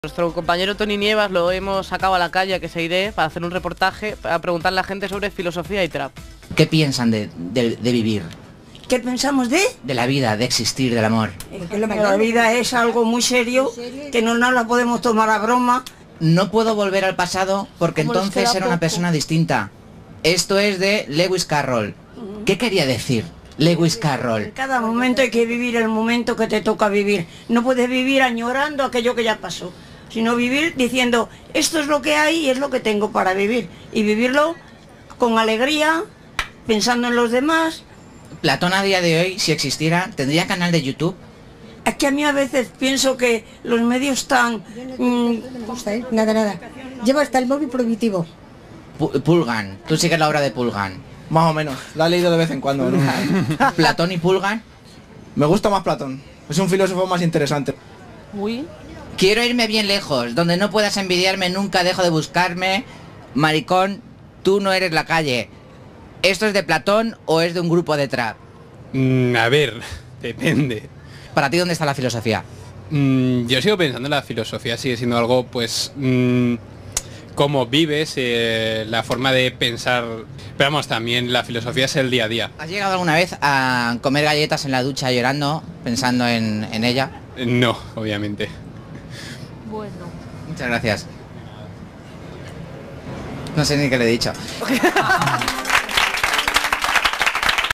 Nuestro compañero Tony Nievas lo hemos sacado a la calle a que se iré para hacer un reportaje para preguntarle a la gente sobre filosofía y trap. ¿Qué piensan de vivir? ¿Qué pensamos de? De la vida, de existir, del amor. La vida es algo muy serio, que no la podemos tomar a broma. No puedo volver al pasado porque entonces era una persona distinta. Esto es de Lewis Carroll. ¿Qué quería decir Lewis Carroll? En cada momento hay que vivir el momento que te toca vivir. No puedes vivir añorando aquello que ya pasó, sino vivir diciendo, esto es lo que hay y es lo que tengo para vivir. Y vivirlo con alegría, pensando en los demás. Platón a día de hoy, si existiera, ¿tendría canal de YouTube? Es que a mí a veces pienso que los medios están... Nada. Lleva hasta el móvil prohibitivo. Pulgan, tú sigues la obra de Pulgan. Más o menos, la he leído de vez en cuando, ¿no? Platón y Pulgan. Me gusta más Platón, es un filósofo más interesante. Uy. Quiero irme bien lejos, donde no puedas envidiarme, nunca dejo de buscarme. Maricón, tú no eres la calle. ¿Esto es de Platón o es de un grupo de trap? A ver, depende. ¿Para ti dónde está la filosofía? Yo sigo pensando en la filosofía, sigue siendo algo, pues, cómo vives, la forma de pensar. Pero vamos, también la filosofía es el día a día. ¿Has llegado alguna vez a comer galletas en la ducha llorando, pensando en ella? No, obviamente. Bueno. Muchas gracias. No sé ni qué le he dicho.